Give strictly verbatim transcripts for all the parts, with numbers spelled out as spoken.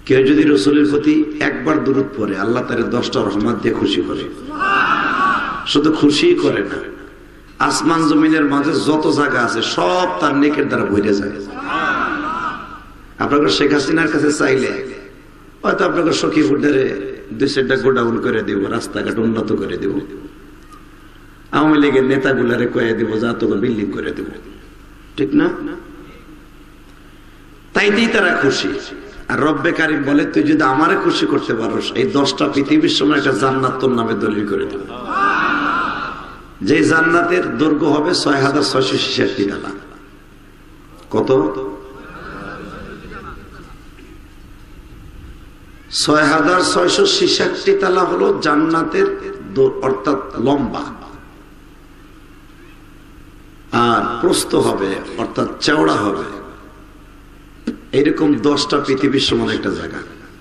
কেউ যদি রাসূলের প্রতি একবার দুরূদ পড়ে আল্লাহ তারে দশটা রহমত দিয়ে খুশি করে। শুধু খুশি করে না, আসমান জমিনের মাঝে যত জায়গা আছে সব তার নেকের দ্বারা ভরে যায়। আপনাকে শেখ হাসিনার কাছে চাইলে হয়তো আপনাকে সখীপুরের দুই চারটা গোডাউন করে দিব, রাস্তাঘাট উন্নত করে দিব, আওয়ামী লীগের নেতাগুলারে কয়ে দিব যা তোকে বিল্ডিং করে দেব, ঠিক না? তাইতেই তারা খুশি। আর রব্বে কারিম বলে তুই যদি আমারে খুশি করতে পারোস এই দশটা পৃথিবীর সময় একটা জান্নাত তোর নামে দলিল করে দেব, যে জান্নাতের দৈর্ঘ্য হবে ছয় হাজার ছয়শো ছেষট্টি তালা। কত? ছয় হাজার ছয়শো ছেষট্টি তালা হলো জান্নাতের অর্থাৎ লম্বা, আর প্রস্থ হবে অর্থাৎ চওড়া হবে এরকম দশটা পৃথিবীর সমান একটা জায়গা।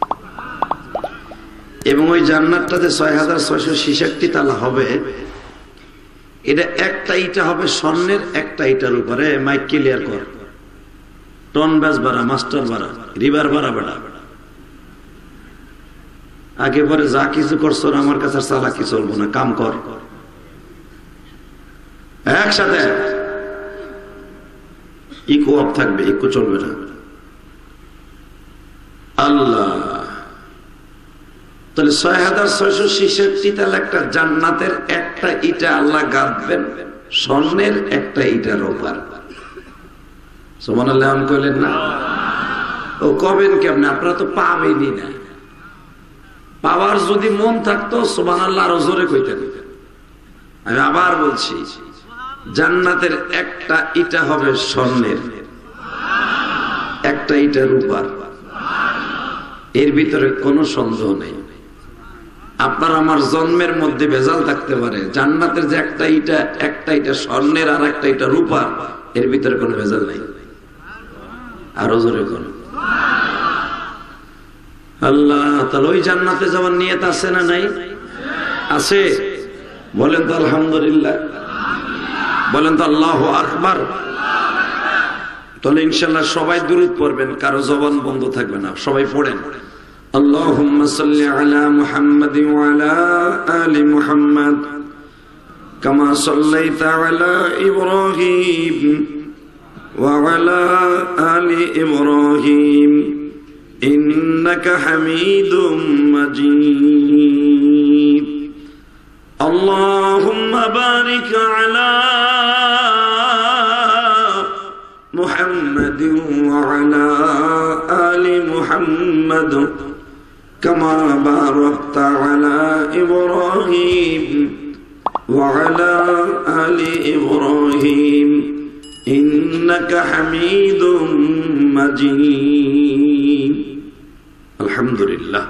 এবং ওই জান্নাতটাতে ছয় হাজার ছয়শো ছেষট্টি তালা হবে। এটা একটা ইটা হবে স্বর্ণের, একটা ইটার উপরে মাইক ক্লিয়ার কর, টন ব্যাস বাড়া, মাস্টার বাড়া, রিভার বাড়া বেড়া, আগে পরে যা কিছু করছো আমার কাছে চালাকি চলবো না, কাম কর একসাথে। ইকো অফ থাকবে, ইকো চলবে না। আল্লাহ, তাহলে ছয় হাজার ছয়শো ছেষট্টি তাহলে একটা জান্নাতের একটা ইটা আল্লাহ গাঁথবেন স্বর্ণের, একটা ইটার ওপর। সুবহানাল্লাহ কইলেন না? ও কবেন কেমনে? আপনারা তো পাবেনই না। পাওয়ার যদি মন থাকতো সুবহানাল্লাহ আরো জোরে কইতেন। আমি আবার বলছি, জান্নাতের একটা ইটা হবে স্বর্ণের, একটা ইটার উপর। এর ভিতরে কোনো সন্দেহ নেই। আপনার আমার জন্মের মধ্যে ভেজাল থাকতে পারে, জান্নাতের যে একটা ইটা, একটা ইটা স্বর্ণের আর একটা ইটা রূপার, এর ভিতরে কোনো ভেজাল নাই। আরো জোরে কোন আল্লাহ। তাহলে ওই জান্নাতে যাওয়ার নিয়ত আছে না নাই? আছে। বলেন তো আলহামদুলিল্লাহ, বলেন তো আল্লাহু আকবার। তাহলে ইনশাআল্লাহ সবাই দুরূদ পড়বেন, কারো জবান বন্ধ থাকবে না, সবাই পড়েন। আল্লাহুম্মা সাল্লি আলা মুহাম্মাদ ওয়া আলা আলি মুহাম্মাদ কামা সাল্লাইতা আলা ইব্রাহিম ওয়া আলা আলি ইব্রাহিম ইন্নাকা হামিদুম মাজিদ। আল্লাহুম্মা বারিক আলা محمد وعلى آل محمد كما باركت على إبراهيم وعلى آل إبراهيم إنك حميد مجيد الحمد لله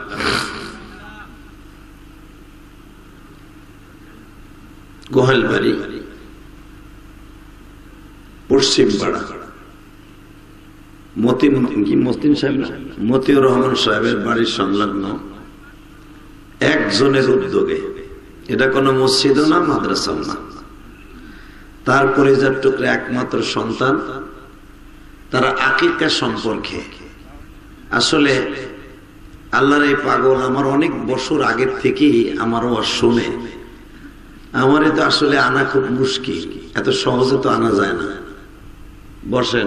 গোহালবাড়ি পশ্চিম পাড়া মতিন কি মতিন সাহেব মতিউর রহমান সাহেবের বাড়ির সংলগ্ন একজনের উদ্যোগে, এটা কোনো মসজিদও না মাদ্রাসাও না, তার পরিজার টুকরা একমাত্র সন্তান, তারা আকিকা সম্পর্কে আসলে আল্লাহর এই পাগল আমার অনেক বছর আগের থেকেই আমার ওয়াজ শুনে। আমারে তো আসলে আনা খুব মুশকিল, এত সহজে তো আনা যায় না। বসেন।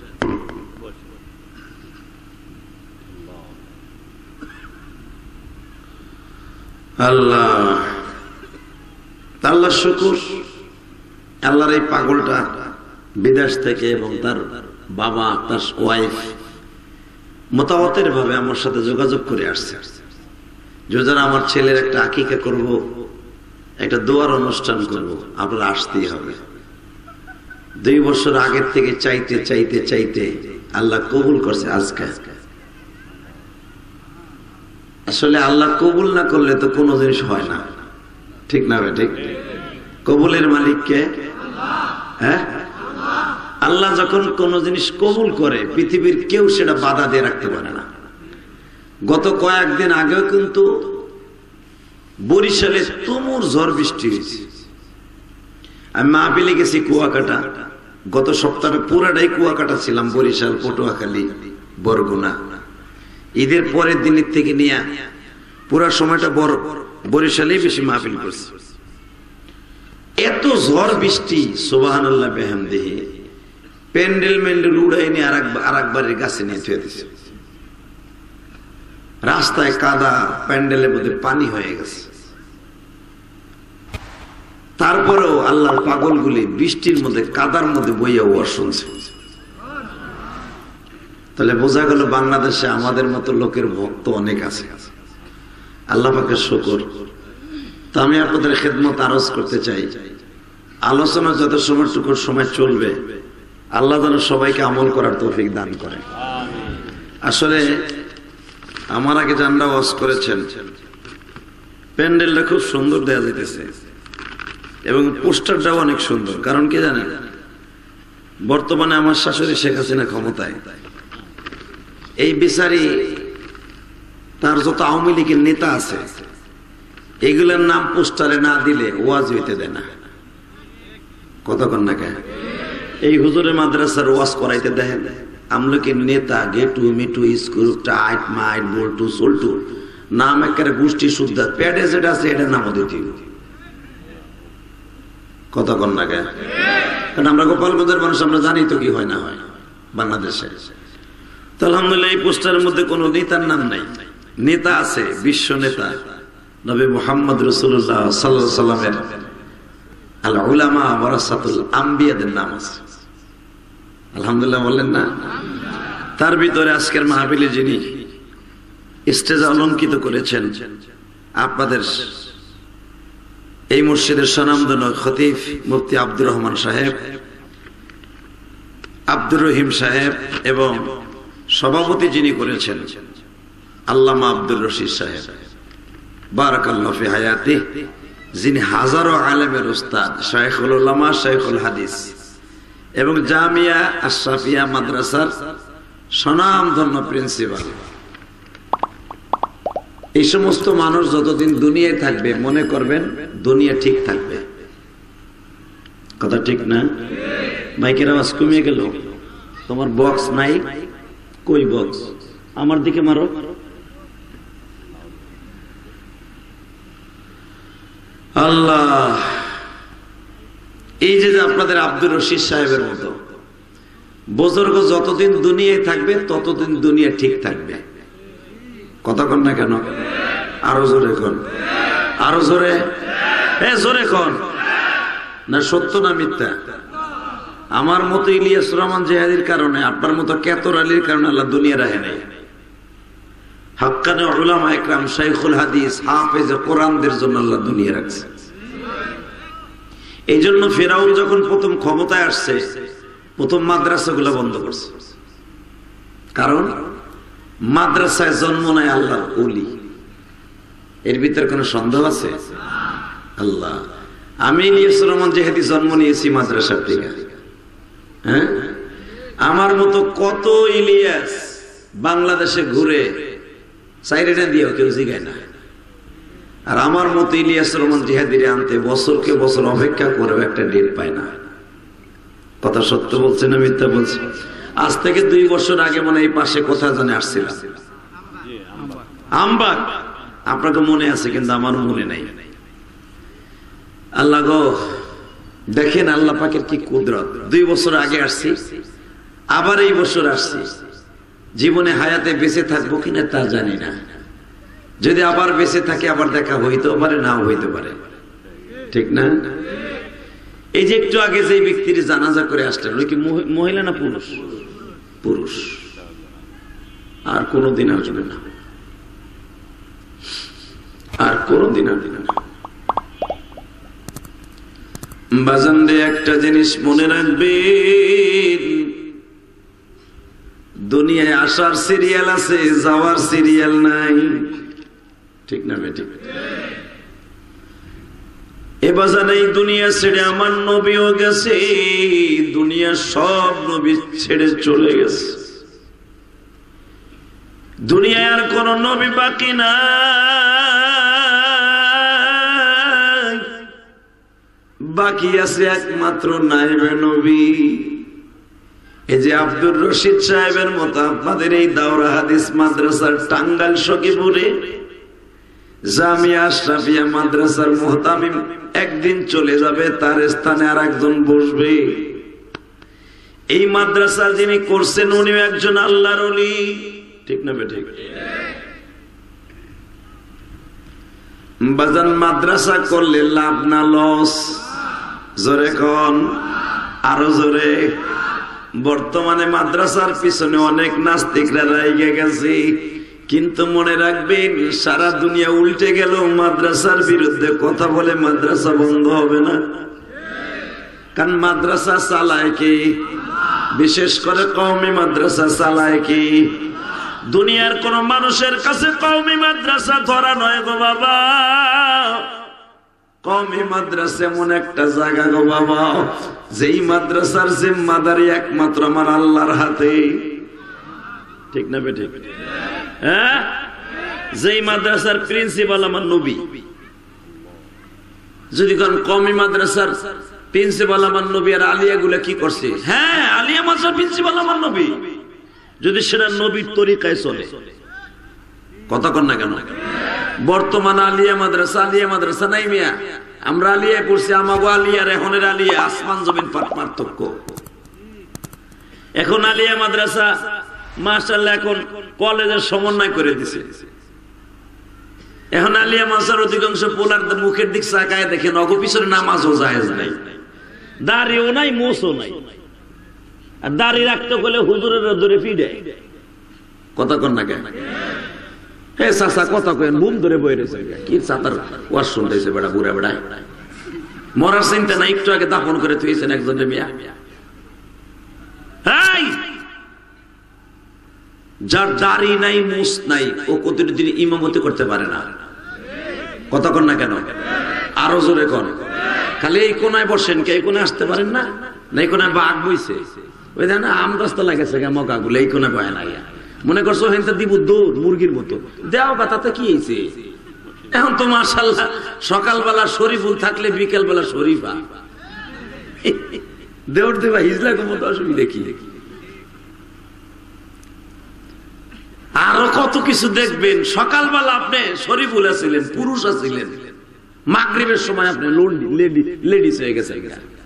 আল্লাহ আল্লাহ শুকুর, আল্লাহর এই পাগলটা বিদেশ থেকে এবং তার বাবা তার ওয়াইফ মতামতের ভাবে আমার সাথে যোগাযোগ করে আসছে যে যারা আমার ছেলের একটা আকিকা করব, একটা দোয়ার অনুষ্ঠান করব, আপনারা আসতেই হবে। দুই বছর আগের থেকে চাইতে চাইতে চাইতে আল্লাহ কবুল করছে আজকে। আসলে আল্লাহ কবুল না করলে তো কোনো জিনিস হয় না, ঠিক না ভাই? ঠিক। কবুলের মালিক কে? হ্যাঁ, আল্লাহ যখন কোন জিনিস কবুল করে পৃথিবীর কেউ সেটা বাধা দিয়ে রাখতে পারে না। গত কয়েকদিন আগেও কিন্তু বরিশালে তুমুর ঝড় বৃষ্টি হয়েছে। আমি মাহফিলে গেছি কুয়াকাটা, গত সপ্তাহে পুরাটাই কুয়াকাটা ছিলাম, বরিশাল, পটুয়াখালী, বরগুনা। ঈদের পরের দিনের থেকে নিয়ে পুরা সময়টা বড় বরিশালেই বেশি মাহফিল করছে। এত ঝড় বৃষ্টি সুবহানাল্লাহ বিহামদিহি, প্যান্ডেল ম্যান্ডেল উড়াই নিয়ে আর একবারের গাছে নিয়ে থুয়ে দিছে। রাস্তায় কাদা, প্যান্ডেলের মধ্যে পানি হয়ে গেছে। তারপরেও আল্লাহর পাগলগুলি বৃষ্টির মধ্যে কাদার মধ্যে বইয়া ওয়াজ শুনছে। তাহলে বোঝা গেল বাংলাদেশে আমাদের মতো লোকের ভক্ত অনেক আছে। আল্লাহ পাকের শুকর। তো আমি আপনাদের খেদমত আরজ করতে চাই, আলোচনা যত সময়টুকু সময় চলবে আল্লাহ যেন সবাইকে আমল করার তৌফিক দান করে। আসলে আমার আগে জানরা ওয়াজ করেছেন, প্যান্ডেলটা খুব সুন্দর দেয়া যেতেছে এবং পোস্টারটাও অনেক সুন্দর। কারণ কি জানেন, বর্তমানে আমার শাশুড়ি শেখ হাসিনা ক্ষমতায়, এই বিচারি তার যত আওয়ামী লীগের নেতা আছে এগুলোর নাম পোস্টারে না দিলে ওয়াজ হইতে দেয় না। কতক্ষণ না কেন এই হুজুরের মাদ্রাসার ওয়াজ করাইতে দেখেন আমলকের নেতা গেটু মিটু স্কুল টাইট মাইট বল্টু সোল্টু নাম একেবারে গোষ্ঠী শুদ্ধ, প্যাডে যেটা আছে এটা নামও দিতে। কতক্ষণ না কেন, কারণ আমরা গোপালগঞ্জের মানুষ, আমরা জানি তো কি হয় না হয় বাংলাদেশে। তো আলহামদুলিল্লাহ এই পোস্টারের মধ্যে কোন নেতার নাম নাই। নেতা আছে বিশ্ব নেতা নবী মুহাম্মদ রাসূলুল্লাহ সাল্লাল্লাহু আলাইহি সাল্লামের আল উলামা ওয়ারাসাতুল আম্বিয়াদের নাম আছে। আলহামদুলিল্লাহ বললেন না? তার ভিতরে আজকের মাহফিলে যিনি স্টেজে অলঙ্কিত করেছেন আপনাদের এই মসজিদের স্বনামধন্য খতিব মুফতি আব্দুর রহমান সাহেব, আব্দুর রহিম সাহেব এবং সভাপতি যিনি করেছেন আল্লামা আব্দুর রশিদ সাহেব বারাকাল্লাহু ফি হায়াতি, যিনি হাজারো আলেমের উস্তাদ, শাইখুল উলামা, শাইখুল হাদিস এবং জামিয়া আশরাফিয়া মাদ্রাসার স্বনামধন্য প্রিন্সিপাল। এই সমস্ত মানুষ যতদিন দুনিয়ায় থাকবে মনে করবেন দুনিয়া ঠিক থাকবে। কথা ঠিক না? মাইকের আওয়াজ কমিয়ে গেল। তোমার বক্স নাই? কই বক্স? আমার দিকে মারো। আল্লাহ, এই যে আপনাদের আব্দুর রশিদ সাহেবের মতো বুজুর্গ যতদিন দুনিয়ায় থাকবে ততদিন দুনিয়া ঠিক থাকবে। কথা কন না কেন? আরো জোরে কন, আরো জোরে, এ জোরে কন না। সত্য না মিথ্যা? আমার মতো ইলিয়াস রহমান জিহাদির কারণে, আপনার মতো কেতর আলীর কারণে আল্লাহ দুনিয়া রাখে নাই। হাক্কানে উলামা ইকরাম, শাইখুল হাদিস, হাফেজ কোরআনদের জন্য আল্লাহ দুনিয়া রাখছে। এই জন্য ফেরাউন যখন প্রথম ক্ষমতায় আসছে প্রথম মাদ্রাসাগুলো বন্ধ করছে। কারণ মাদ্রাসায় জন্ম নেয় আল্লাহর ওলি। এর ভিতরে কোনো সন্দেহ আছে? আল্লাহ, আমি ইলিয়াস রহমান জিহাদি জন্ম নিয়েছি মাদ্রাসার থেকে। হ্যাঁ, আমার মতো কত ইলিয়াস বাংলাদেশে ঘুরে সাইরেটা দিয়েও কেউ জিগায় না। আর আমার মতো ইলিয়াস রহমান জিহাদিরে আনতে বছরকে বছর অপেক্ষা করেও একটা ডেট পায় না। কথা সত্য বলছে না মিথ্যা বলছে? আজ থেকে দুই বছর আগে মনে এই পাশে কোথায় জানে আসছিলাম, আমবাগ। আপনাকে মনে আছে কিন্তু আমারও মনে নাই। আল্লাহ গো, দেখেন আল্লাহ পাকের কি কুদরত। দুই বছর আগে আসছি, আবার এই বছর আসছি। জীবনে হায়াতে বেঁচে থাকবো কিনা তা জানি না। যদি আবার বেঁচে থাকে আবার দেখা হইতেও পারে, নাও হইতে পারে। ঠিক না? এই যে একটু আগে যে ব্যক্তির জানাজা করে আসলেন, ওই কি মহিলা না পুরুষ? পুরুষ। আর কোনদিন আসবে না, আর কোনদিন আসবে না। বাজান রে, একটা জিনিস মনে রাখবেন, দুনিয়ায় আসার সিরিয়াল আছে, যাওয়ার সিরিয়াল নাই। ঠিক না বেটি? এ বাজান, এই দুনিয়া ছেড়ে আমার নবীও গেছে, দুনিয়া সব নবী ছেড়ে চলে গেছে। দুনিয়ায় আর কোন নবী বাকি নাই, বাকি আছে একমাত্র নায়েবে নবী। এই যে আব্দুর রশিদ সাহেবের মতো আপনাদের এই দাওরা হাদিস মাদ্রাসার টাঙ্গাইল সখীপুরে জামিয়া আশরাফিয়া মাদ্রাসার মুহতামিম একদিন চলে যাবে, তার স্থানে আর একজন বসবে। এই মাদ্রাসা যিনি করছেন উনিও একজন আল্লাহর ওলি, ঠিক না বেঠিক? বাজান মাদ্রাসা করলে লাভ না লস? জোরে কোন, আরো জোরে। বর্তমানে মাদ্রাসার পিছনে অনেক নাস্তিকরা রাইগে গেছে, কিন্তু মনে রাখবেন সারা দুনিয়া উল্টে গেল মাদ্রাসার বিরুদ্ধে কথা বলে মাদ্রাসা বন্ধ হবে না। কারণ মাদ্রাসা চালায় কি? বিশেষ করে কওমি মাদ্রাসা চালায় কি? দুনিয়ার কোন মানুষের কাছে কওমি মাদ্রাসা ধরা নয় গো বাবা। কওমি মাদ্রাসা এমন একটা জায়গা গো বাবা, যেই মাদ্রাসার জিম্মাদারি একমাত্র আমার আল্লাহর হাতে, ঠিক না বেঠিক? হ্যাঁ, যেই মাদ্রাসার প্রিন্সিপাল আমার নবী। যদি কোন কওমি মাদ্রাসার প্রিন্সিপাল আমার নবী, আর আলিয়া গুলা কি করছে? হ্যাঁ, আলিয়া মাদ্রাসার প্রিন্সিপাল আমার নবী, যদি সেটা নবীর তরিকায় চলে। কথা কন না কেন? বর্তমান আলিয়া মাদ্রাসা, আলিয়া মাদ্রাসা নাই মিয়া। আমরা আলিয়া পড়ছি, আমাগো আলিয়ার এখনের আলিয়া আসমান জমিন পার্থক্য। এখন আলিয়া মাদ্রাসা মাশাআল্লাহ এখন কলেজের সমন্বয় করে দিছে। এখন আলিয়া মাদ্রাসার অধিকাংশ পোলার মুখের দিক চাকায় দেখেন, অগ পিছনে নামাজও জায়েজ নাই, দাড়িও নাই, মোছও নাই। আর দাড়ি রাখতে গেলে হুজুরের ধরে ফিরে। কথা কন না কেন? হে চাচা কথা কেন বুম ধরে বই রয়েছে? কি চাতার ওয়াজ শুনতেছে বেড়া, বুড়া বেড়ায় মরার চিন্তা নাই, একটু আগে দাপন করে থুয়েছেন একজন মিয়া। যার দাড়ি নাই, মুছ নাই, ও কতদিন ইমামতি করতে পারে না। কথা কন না কেন? আরো জোরে কন। খালি এই কোনায় বসেন, কে এই কোনায় আসতে পারেন না? না এই কোনায় বাঘ বইছে, ওই দেখ না আম গাছটা লাগেছে মকা গুলো, এই কোনায় বয় লাগে। মনে করছো হেনটা দিব দৌড় মুরগির মতো দেও বা, তাতে কি হয়েছে? এখন তো মাশাআল্লাহ সকালবেলা শরীফুল থাকলে বিকেল বেলা শরীফা দেউড় দেবা হিজলা মতো অসুবিধা কি? আরো কত কিছু দেখবেন। সকালবেলা আপনি শরীফুল আছিলেন, পুরুষ আছিলেন, মাগরিবের সময় আপনি লেডিস হয়ে গেছে।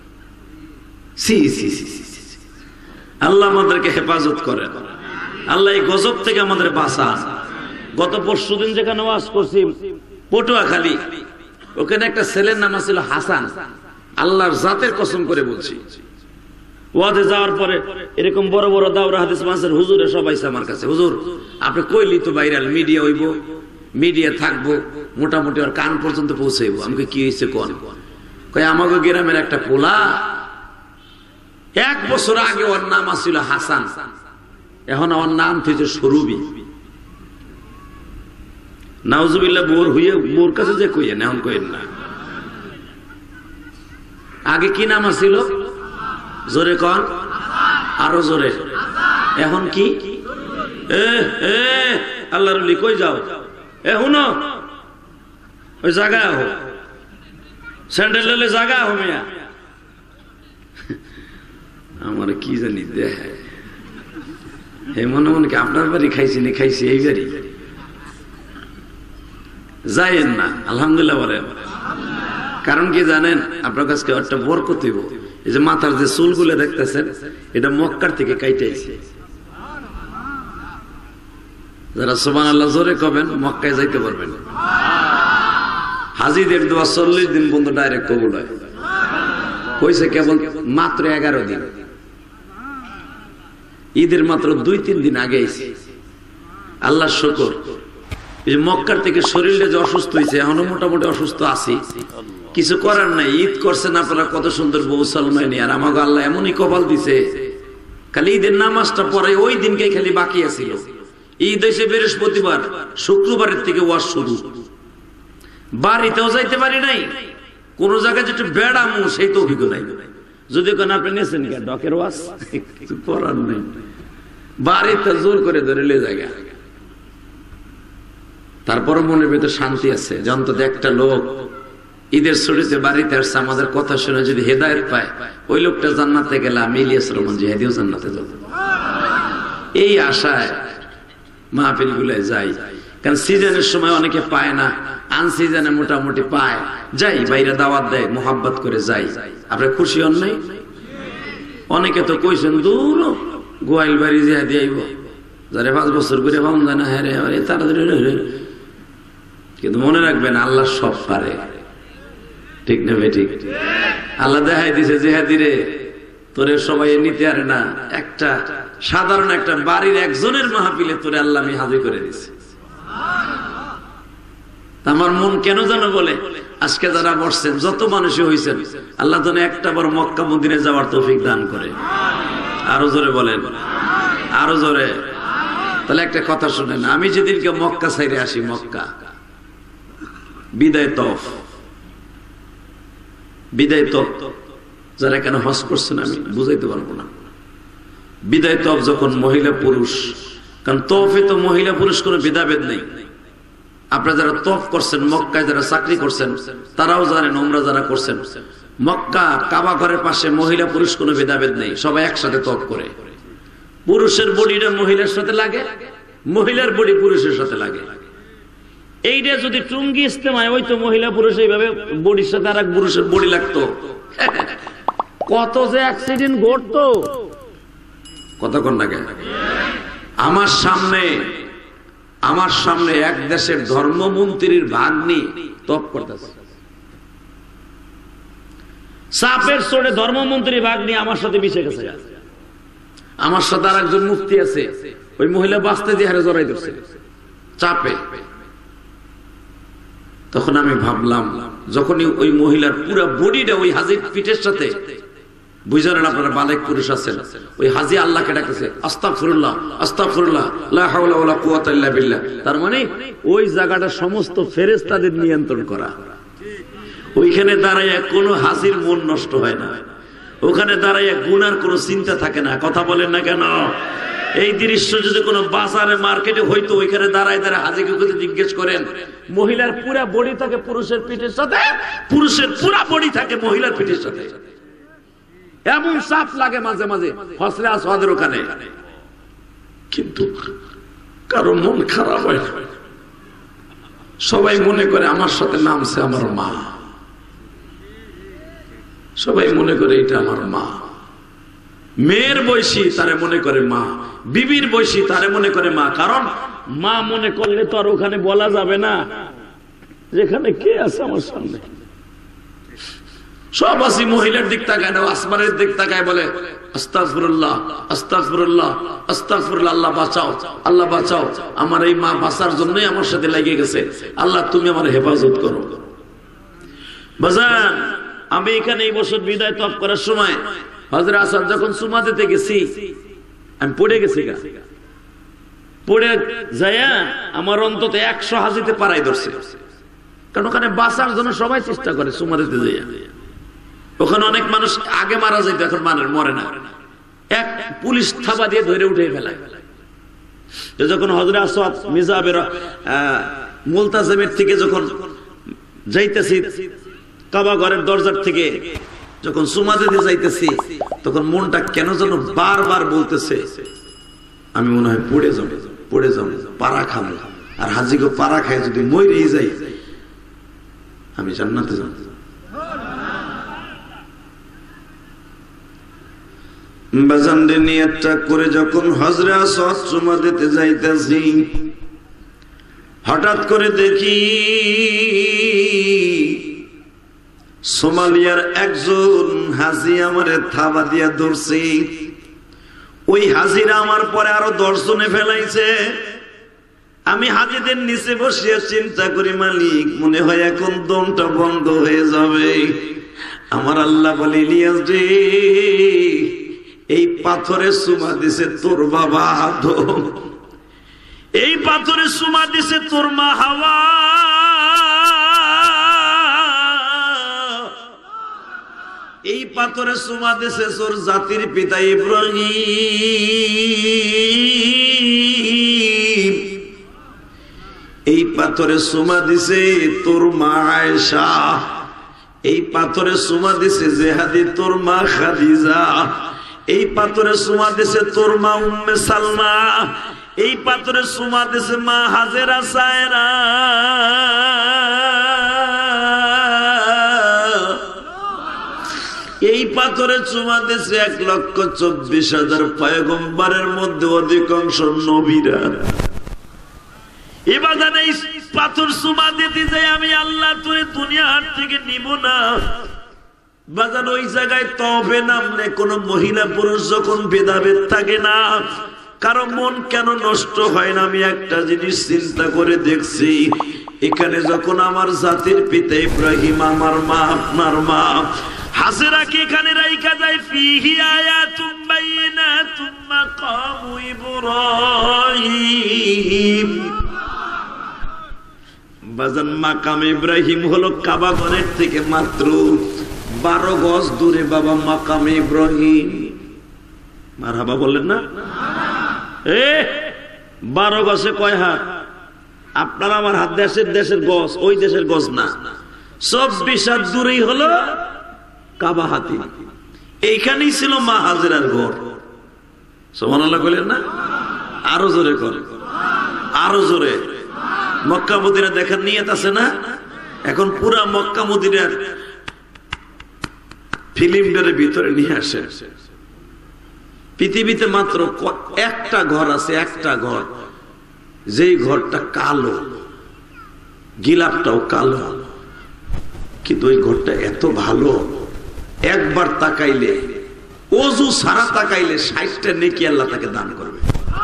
আল্লাহ আমাদেরকে হেফাজত করে, আল্লাহ এই গজব থেকে আমাদের বাঁচান। গত পরশু দিন যেখানে ওয়াজ করছি পটুয়াখালী, ওখানে একটা ছেলের নাম ছিল হাসান। আল্লাহর জাতের কসম করে বলছি, ওয়াজে যাওয়ার পরে এরকম বড় বড় দাওরা হাদিস মাসের হুজুরে সবাই আমার কাছে, হুজুর আপনি কইলি তো ভাইরাল মিডিয়া হইব, মিডিয়া থাকবো, মোটামুটি ওর কান পর্যন্ত পৌঁছাইবো। আমাকে কি হয়েছে কোন? কই আমাকে গ্রামের একটা পোলা, এক বছর আগে ওর নাম ছিল হাসান, এখন ওর নাম থেকে সরুবি। নাউজুবিল্লাহ, বোর হইয়া বোর কাছে যে কইয়েন, এখন কইেন না। আগে কি নাম ছিল? জোরে কন, আরো জোরে। এখন কি? আল্লাহর ওলি কই যাও? এখন ওই জায়গা হো, স্যান্ডেল লেলে জায়গা হো মিয়া। আমার কি জানি দেখ, হে মনে মনে কি আপনার বাড়ি খাইছি না খাইছি এই বাড়ি যাইয়েন না। আলহামদুলিল্লাহ বলেন। কারণ কি জানেন? আপনার কাছে একটা বরকত হইব। এই যে মাথার যে চুলগুলো দেখতেছেন, এটা মক্কার থেকে কাইটাইছে। যারা সুবহানাল্লাহ জোরে কবেন, মক্কায় যাইতে পারবেন। হাজিদের দোয়া চল্লিশ দিন পর্যন্ত ডাইরেক্ট কবুল হয়। হয়েছে কেবল মাত্র এগারো দিন, ঈদের মাত্র দুই তিন দিন আগে আইছে। আল্লাহ শুকর, এই মক্কার থেকে শরীরে যে অসুস্থ হয়েছে, এখনো মোটামুটি অসুস্থ আছি, কিছু করার নাই। ঈদ করছেন আপনারা কত সুন্দর বউ সালমাই নিয়ে, আর আমাকে আল্লাহ এমনই কপাল দিছে, খালি ঈদের নামাজটা পরে ওই দিনকে খালি বাকি আছিল। ঈদ এসে বৃহস্পতিবার, শুক্রবারের থেকে ওয়াজ শুরু। বাড়িতেও যাইতে পারি নাই, কোন জায়গায় যেটা বেড়ামু সেই তো অভিজ্ঞ নাই। যদি কোন আপনি নিয়েছেন ডকের ওয়াজ, কিছু করার নেই, বাড়িতে জোর করে ধরে লে জায়গা। তারপরে মনের ভেতর শান্তি আছে যে অন্তত একটা লোক ঈদের ছুটিতে বাড়িতে আসছে, আমাদের কথা শুনে যদি হেদায়েত পায়, ওই লোকটা জান্নাতে গেলে আমি ইলিয়াস রহমান জিহাদিও জান্নাতে যাব। এই আশায় মাহফিল গুলায় যাই, কারণ সিজনের সময় অনেকে পায় না, আনসিজনে মোটামুটি পায়, যাই বাইরে দাওয়াত দেয়, মোহাব্বত করে যাই। আপনার খুশি হন নাই? অনেকে তো কইছেন দূর গোয়াইল বাড়ি জিয়া দিয়াইব, যারে পাঁচ বছর করে পাউন যায় না, হ্যাঁ রে তাড়াতাড়ি। কিন্তু মনে রাখবেন আল্লাহ সব পারে, ঠিক না ভাই? ঠিক। আল্লাহ দেখাই দিছে জেহাদি রে, তোরে সবাই নিতে আরে না, একটা সাধারণ একটা বাড়ির একজনের মাহফিলে তোরে আল্লাহ আমি হাজির করে দিছি। আমার মন কেন জানো বলে, আজকে যারা বসছেন যত মানুষই হয়েছেন, আল্লাহ যেন একটা বার মক্কা মদিনায় যাওয়ার তৌফিক দান করে। আরো জোরে বলেন, আরো জোরে। তাহলে একটা কথা শুনেন, আমি যেদিনকে মক্কা ছাইরে আসি, মক্কা বিদায় তফ, বিদায় তফ যারা কেন হজ করছেন আমি বুঝাইতে পারবো না। বিদায় তফ যখন মহিলা পুরুষ, কারণ তফে তো মহিলা পুরুষ কোনো ভেদাভেদ নেই। আপনারা যারা তফ করছেন, মক্কায় যারা চাকরি করছেন তারাও জানেন, ওমরা যারা করছেন, মক্কা কাবা ঘরের পাশে মহিলা পুরুষ কোনো ভেদাভেদ নেই, সবাই একসাথে তফ করে। পুরুষের বডিটা মহিলার সাথে লাগে, মহিলার বডি পুরুষের সাথে লাগে। এইটা যদি টুঙ্গি ইস্তেমায় হইতো, মহিলা পুরুষ এইভাবে বডির সাথে আর এক পুরুষের বডি লাগতো, কত যে অ্যাক্সিডেন্ট ঘটতো, কতক্ষণ লাগে। আমার সামনে আমার সামনে এক দেশের ধর্মমন্ত্রীর ভাগ্নি তপ করতেছে, সাপের চড়ে ধর্মমন্ত্রী ভাগ্নি আমার সাথে মিশে গেছে। আমার সাথে আর একজন মুফতি আছে, ওই মহিলা বাঁচতে দিয়ে হারে জড়াই দিচ্ছে চাপে। তখন আমি ভাবলাম, যখনই ওই মহিলার পুরো বডিটা ওই হাজির পিঠের সাথে, বুঝলেন আপনারা বালেক পুরুষ আছেন, ওই হাজি আল্লাহকে ডাকতেছে আস্তাগফিরুল্লাহ আস্তাগফিরুল্লাহ লা হাওলা ওয়ালা কুওয়াতা ইল্লা বিল্লাহ। তার মানে ওই জায়গাটা সমস্ত ফেরেশতাদের নিয়ন্ত্রণ করা। ওইখানে দাঁড়াইয়া কোনো হাজির মন নষ্ট হয় না, ওখানে দাঁড়াইয়া গুনার কোনো চিন্তা থাকে না। কথা বলেন না কেন? এই দৃশ্য যদি কোনো বাজারে মার্কেটে হইতো, ওইখানে দাঁড়ায় দাঁড়ায় হাজিকে যদি জিজ্ঞেস করেন, মহিলার পুরা বডি থাকে পুরুষের পিঠের সাথে, পুরুষের পুরা বডি থাকে মহিলার পিঠের সাথে। এমন চাপ লাগে মাঝে মাঝে হজরে আসওয়াদের ওখানে, কিন্তু কারো মন খারাপ হয় না। সবাই মনে করে আমার সাথে নামছে আমার মা, সবাই মনে করে এটা আমার মা। মেয়ের বয়সী তারে মনে করে মা, বিবির বয়সী তারে মনে করে মা। কারণ মা মনে করলে তো আর ওখানে বলা যাবে না যেখানে কে আছে আমার সামনে। সব আসি মহিলার দিক তাকায় না, আসমানের দিক তাকায়, বলে আস্তাগফিরুল্লাহ আস্তাগফিরুল্লাহ আস্তাগফিরুল্লাহ, আল্লাহ বাঁচাও আল্লাহ বাঁচাও, আমার এই মা বাঁচার জন্যই আমার সাথে লেগে গেছে, আল্লাহ তুমি আমার হেফাজত করো। বাজান, আমি এখানে এই বছর বিদায় তফ করার সময় হযরত আসাদ যখন সুমা দিতে গেছি, আমি পড়ে গেছি গা, পড়ে যায়া আমার অন্তত একশো হাজিতে পারাই ধরছে। কারণ ওখানে বাঁচার জন্য সবাই চেষ্টা করে সুমা দিতে যাইয়া। ওখানে অনেক মানুষ আগে মারা যেত, এখন মানে মরে না, এক পুলিশ থাবা দিয়ে ধরে উঠে ফেলায়। যখন হযরত আসাদ মিজাবের মুলতাজিমের থেকে যখন যাইতেছি কাবা ঘরের দরজার থেকে, যখন সুমা দিতে যাইতেছি, তখন মনটা কেন যেন বারবার বলতেছে আমি মনে হয় পড়ে যাবো পড়ে যাবো পাড়া খাবো, আর হাজিকে পাড়া খায় যদি মরেই যাই আমি জান্নাতে যাব। বাজানরে নিয়তটা করে যখন হযরত আসাদ সুমা দিতে যাইতেছি, হঠাৎ করে দেখি সোমালিয়ার একজন হাজি আমারে থাবা দিয়া ধরছে। ওই হাজিরা আমার পরে আরো দর্শনে ফেলাইছে। আমি হাজিদের নিচে বসিয়া চিন্তা করি, মালিক মনে হয় এখন দমটা বন্ধ হয়ে যাবে। আমার আল্লাহ বলে, ইলিয়াস রে, এই পাথরে সুমা দিছে তোর বাবা আদম, এই পাথরে সুমা দিছে তোর মা হাওয়া, এই পাথরে সুমা দিছে তোর জাতির পিতা ইব্রাহিম, এই পাথরে সুমা দিছে তোর মা আয়েশা, এই পাথরে চুমা দিছে জেহাদি তোর মা খাদিজা, এই পাথরে চুমা দিছে তোর মা উম্মে সালমা, এই পাথরে চুমা দিছে মা হাজেরা সায়রা। এই পাথরে চুমা দিছে এক লক্ষ চব্বিশ হাজার পয়গম্বরের মধ্যে অধিকাংশ নবীরা। এবার এই পাথর চুমা দিতে যাই আমি আল্লাহ তোরে দুনিয়ার থেকে নিব না। বাজার ওই জায়গায় তবে নামলে কোন মহিলা পুরুষ যখন ভেদাভেদ থাকে না, কারো মন কেন নষ্ট হয় না? আমি একটা জিনিস চিন্তা করে দেখছি, এখানে যখন আমার জাতির পিতা ইব্রাহিম, আমার মা, আপনার মা হাজেরাকে এখানে রাইখা যায়, ফিহি আয়াতুম বাইয়িনাতুম মাকামু ইব্রাহিম। বাজান মাকাম ইব্রাহিম হলো কাবা ঘরের থেকে মাত্র বারো গজ দূরে বাবা মাকাম ইব্রাহিম। মারহাবা বললেন না? এ বারো গজে কয় হাত? আপনার আমার হাত দেশের দেশের গজ, ওই দেশের গজ না, চব্বিশ হাত দূরেই হলো কাবা হাতি। এইখানেই ছিল মা হাজেরার ঘর। সুবহানাল্লাহ বলেন না? আরো জোরে করে, আরো জোরে। মক্কা মদিনা দেখার নিয়ত আছে না? এখন পুরা মক্কা মদিনার ফিল্মটার ভিতরে নিয়ে আসে। পৃথিবীতে মাত্র একটা ঘর আছে, একটা ঘর, যেই ঘরটা কালো, গিলাপটাও কালো, কিন্তু ওই ঘরটা এত ভালো, একবার তাকাইলে, ওযু সারা তাকাইলে ষাটটা নেকি আল্লাহ তাকে দান করবে।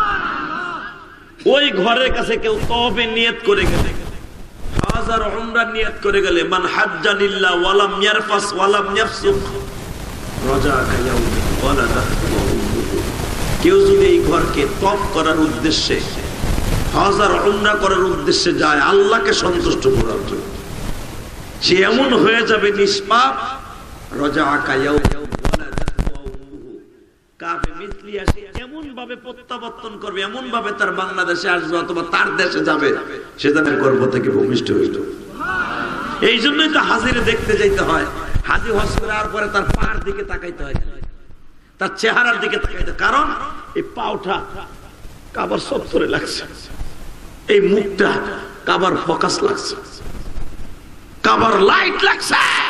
ওই ঘরের কাছে কেউ তওবে নিয়ত করে গেলে, হাজার উমরা নিয়ত করে গেলে, মান হাজ্জা লিল্লাহ ওয়া লাম ইয়ারফাস ওয়া লাম ইয়াফসুক রাজাকা ইয়াউমান ওয়ালাদাতহু উম্মুহু। কেউ যদি এই ঘরকে তওব করার উদ্দেশ্যে, হাজার উমরা করার উদ্দেশ্যে যায় আল্লাহকে সন্তুষ্ট করার জন্য, সে এমন হয়ে যাবে নিষ্পাপ। রাজাকা ইয়াউমান ওয়ালাদাতহু উম্মুহু, কাফে মিসলি আসে এমন ভাবে প্রত্যাবর্তন করবে, এমন ভাবে তার বাংলাদেশে আসবে অথবা তার দেশে যাবে, সে তাদের গর্ভ থেকে ভূমিষ্ঠ হইল। এই জন্যই তো হাজিরে দেখতে যাইতে হয়। হাজি হজ করার পরে তার পার দিকে তাকাইতে হয়, তার চেহারার দিকে তাকাইতে, কারণ এই পাওটা কাবার সত্তরে লাগছে, এই মুখটা কাবার ফোকাস লাগছে, কাবার লাইট লাগছে।